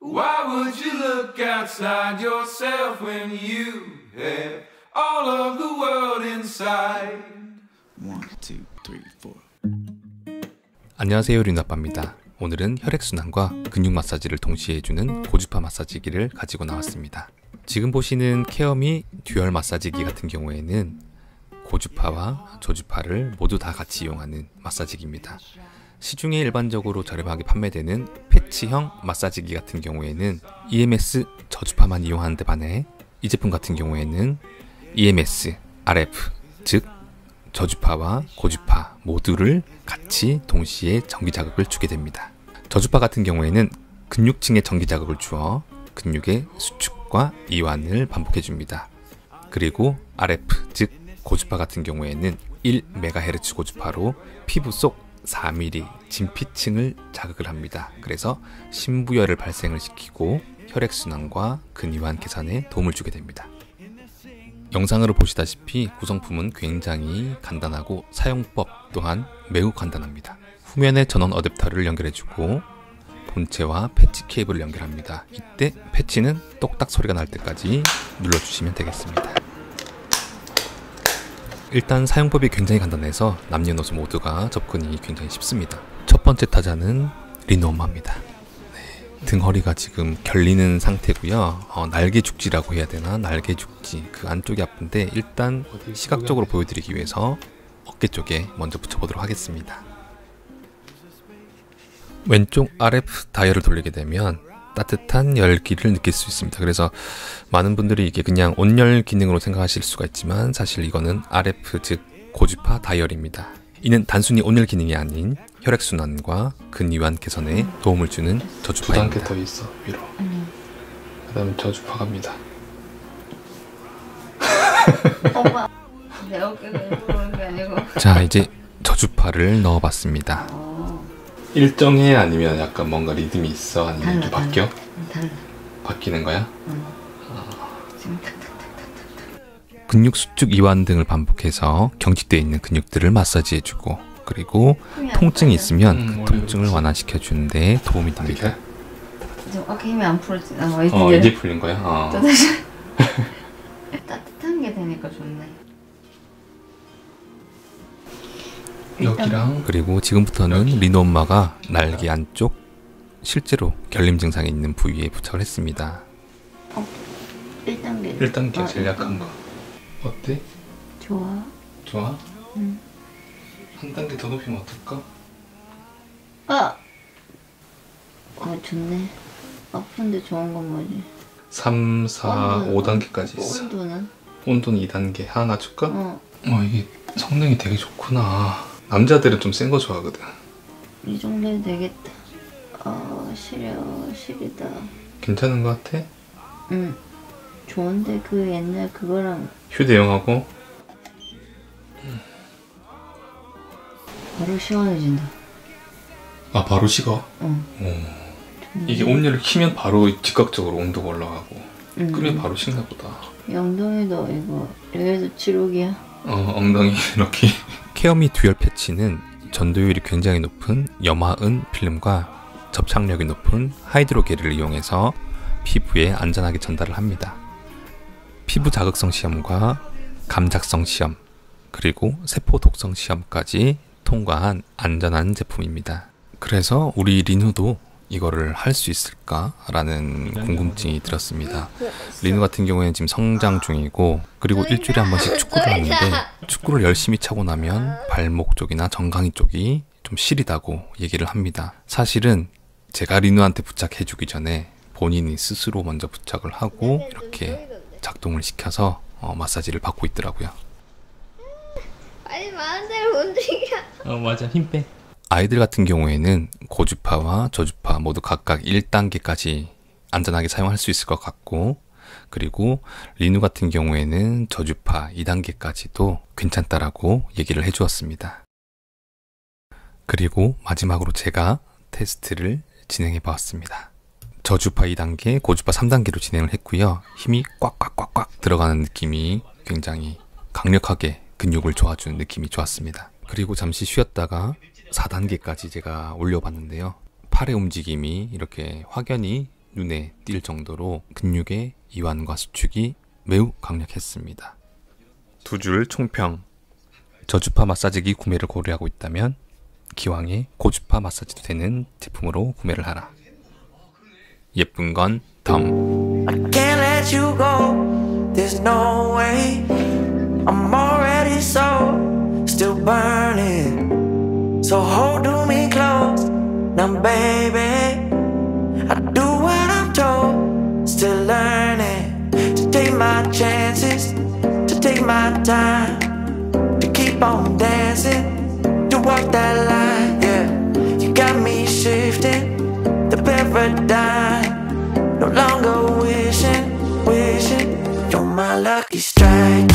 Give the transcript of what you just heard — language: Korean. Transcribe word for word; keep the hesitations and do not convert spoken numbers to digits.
Why would you look outside yourself when you have all of the world inside? One, two, three, four. 안녕하세요, 류나빠입니다. 오늘은 혈액순환과 근육 마사지를 동시에 해주는 고주파 마사지기를 가지고 나왔습니다. 지금 보시는 케어미 듀얼 마사지기 같은 경우에는 고주파와 저주파를 모두 다 같이 이용하는 마사지기입니다. 시중에 일반적으로 저렴하게 판매되는 패치형 마사지기 같은 경우에는 이엠에스 저주파만 이용하는 데 반해 이 제품 같은 경우에는 이엠에스, 알에프, 즉 저주파와 고주파 모두를 같이 동시에 전기 자극을 주게 됩니다. 저주파 같은 경우에는 근육층에 전기 자극을 주어 근육의 수축과 이완을 반복해 줍니다. 그리고 알에프, 즉 고주파 같은 경우에는 일 메가헤르츠 고주파로 피부 속 사 밀리미터 진피층을 자극을 합니다. 그래서 심부열을 발생을 시키고 혈액순환과 근이완 개선에 도움을 주게 됩니다. 영상으로 보시다시피 구성품은 굉장히 간단하고 사용법 또한 매우 간단합니다. 후면에 전원 어댑터를 연결해주고 본체와 패치 케이블을 연결합니다. 이때 패치는 똑딱 소리가 날 때까지 눌러주시면 되겠습니다. 일단 사용법이 굉장히 간단해서 남녀노소 모두가 접근이 굉장히 쉽습니다. 첫 번째 타자는 리노 엄마입니다. 네, 등허리가 지금 결리는 상태고요. 어, 날개 죽지라고 해야 되나? 날개 죽지 그 안쪽이 아픈데 일단 시각적으로 보여드리기 위해서 어깨 쪽에 먼저 붙여보도록 하겠습니다. 왼쪽 알에프 다이얼을 돌리게 되면 따뜻한 열기를 느낄 수 있습니다. 그래서 많은 분들이 이게 그냥 온열 기능으로 생각하실 수가 있지만 사실 이거는 알에프 즉 고주파 다이얼입니다. 이는 단순히 온열 기능이 아닌 혈액순환과 근이완 개선에 도움을 주는 저주파입니다. 두 단계 더 있어 위로. 음. 그 다음에 저주파 갑니다. 엄마 내 어깨가 일부러 그런 게 아니고. 자, 이제 저주파를 넣어봤습니다. 일정해? 아니면 약간 뭔가 리듬이 있어? 아니면 달라, 좀 바뀌어? 달라. 바뀌는 거야? 응. 어. 지금 탁탁탁탁탁. 근육 수축 이완 등을 반복해서 경직되어 있는 근육들을 마사지해주고 그리고 통증이 있으면 음, 그 통증을 완화시켜 주는 데 도움이 됩니다. 지금 어깨 힘이 안 풀었지? 아, 어, 어, 이제 풀린 거야? 어. 또 다시 따뜻한 게 되니까 좋네. 여기랑 그리고 지금부터는 리노 엄마가 날개 안쪽 실제로 결림 증상이 있는 부위에 부착을 했습니다. 어, 일 단계. 일 단계 아, 제일 약한 거. 어때? 좋아. 좋아? 응. 한 단계 더 높이면 어떨까? 아! 아, 좋네. 아픈데 좋은 건 뭐지? 삼, 사, 온도는? 오 단계까지 있어. 온도는? 온도는 이 단계. 하나 낮출까? 어. 어, 이게 성능이 되게 좋구나. 남자들은 좀 센 거 좋아하거든. 이 정도면 되겠다. 아, 시려, 시리다. 괜찮은 거 같아? 응. 좋은데 그 옛날 그거랑 휴대용하고 바로 시원해진다. 아 바로 식어? 응. 오. 이게 온열을 키면 바로 즉각적으로 온도가 올라가고 응. 끄면 바로 식나 보다. 영동이도 이거 여기도 칠옥이야. 어 엉덩이 이렇게. 케어미 듀얼 패치는 전도율이 굉장히 높은 염화은 필름과 접착력이 높은 하이드로겔을 이용해서 피부에 안전하게 전달을 합니다. 피부 자극성 시험과 감작성 시험 그리고 세포 독성 시험까지 통과한 안전한 제품입니다. 그래서 우리 리누도 이거를 할 수 있을까라는 궁금증이 들었습니다. 리누 같은 경우에는 지금 성장 중이고 그리고 일주일에 한 번씩 축구를 하는데 축구를 열심히 차고 나면 발목 쪽이나 정강이 쪽이 좀 시리다고 얘기를 합니다. 사실은 제가 리누한테 부착해주기 전에 본인이 스스로 먼저 부착을 하고 이렇게 작동을 시켜서 어, 마사지를 받고 있더라고요. 아니 마음대로 움직여. 어 맞아 힘 빼. 아이들 같은 경우에는 고주파와 저주파 모두 각각 일 단계까지 안전하게 사용할 수 있을 것 같고 그리고 리누 같은 경우에는 저주파 이 단계까지도 괜찮다라고 얘기를 해주었습니다. 그리고 마지막으로 제가 테스트를 진행해 보았습니다. 저주파 이 단계, 고주파 삼 단계로 진행을 했고요. 힘이 꽉꽉꽉꽉 들어가는 느낌이 굉장히 강력하게 근육을 조아주는 느낌이 좋았습니다. 그리고 잠시 쉬었다가 사 단계까지 제가 올려봤는데요. 팔의 움직임이 이렇게 확연히 눈에 띌 정도로 근육의 이완과 수축이 매우 강력했습니다. 두 줄 총평. 저주파 마사지기 구매를 고려하고 있다면 기왕에 고주파 마사지도 되는 제품으로 구매를 하라. 예쁜 건 덤. I can't let you go. There's no way. I'm already so still burning. So hold me close now, baby. I do what I'm told. Still learning to take my chances, to take my time, to keep on dancing, to walk that line. Yeah, you got me shifting the paradigm. No longer wishing, wishing. You're my lucky strike.